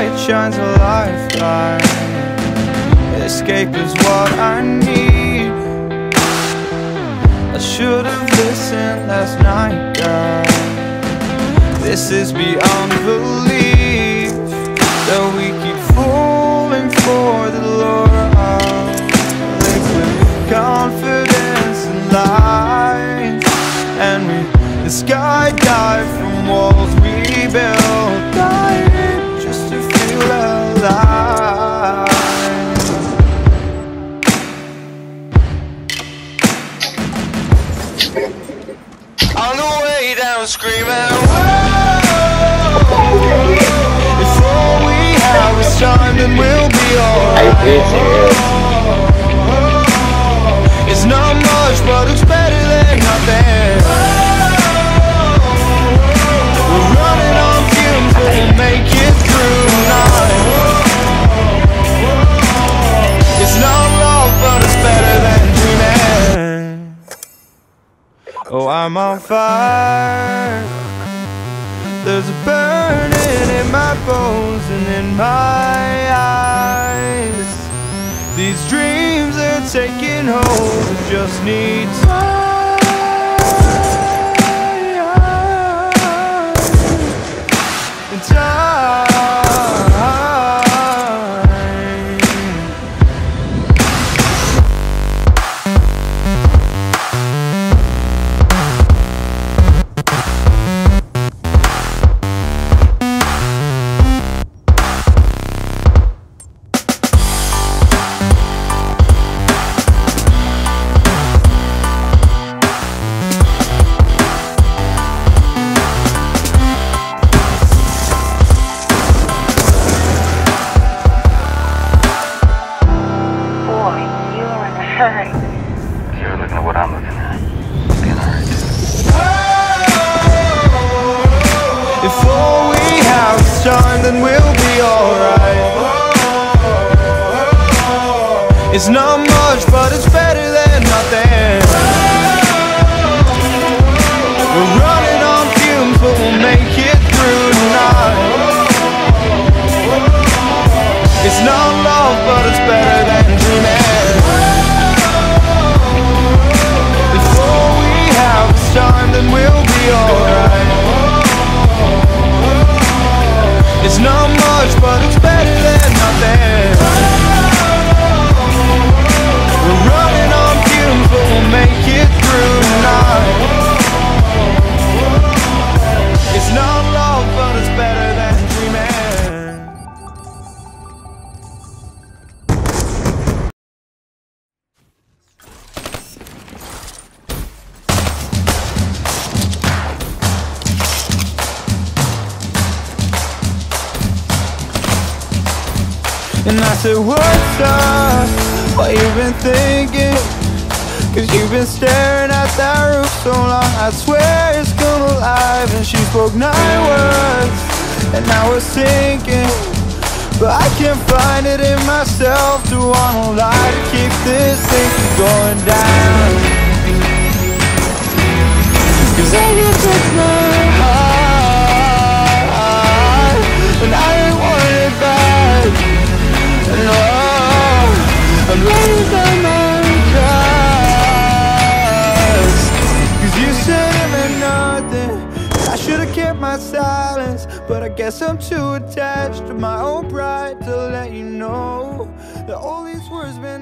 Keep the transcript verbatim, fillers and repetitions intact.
light shines a lifeline. Escape is what I need. I should have listened last night, girl. This is beyond belief, that we keep falling for the lure of liquid confidence and lies. And we skydive from walls we built, dying just to feel alive. On the way down screaming, whoa. If all we have is time, then we'll be alright. It's not much, but it's better than nothing. We're running on fumes, but we'll make it through tonight. It's not love, but it's better than dreaming. Oh, I'm on fire. There's a burning in my bones and in my eyes. These dreams are taking hold and just need time. Time. You're looking at what I'm looking at. Looking hurt. If all we have is time, then we'll be alright. It's not much, but it's better than nothing. We're running on fumes, but we'll make it through tonight. It's not love, but it's better than dreaming. Time, then we'll be alright. It's not much, but it's better than nothing. We're running on fumes, but we'll make it through tonight. It's not love, but it's better than dreaming. And I said, what's up? What you been thinking? Cause you've been staring at that roof so long, I swear it's come alive. And she spoke nine words, and I was thinking, but I can't find it in myself to wanna lie, to keep this thing from going down. Cause I can touch my heart, and I ain't want it back. No, I'm ready for my cause. Cause you said it meant nothing. I should've kept my silence, but I guess I'm too attached to my own pride to let you know that all these words meant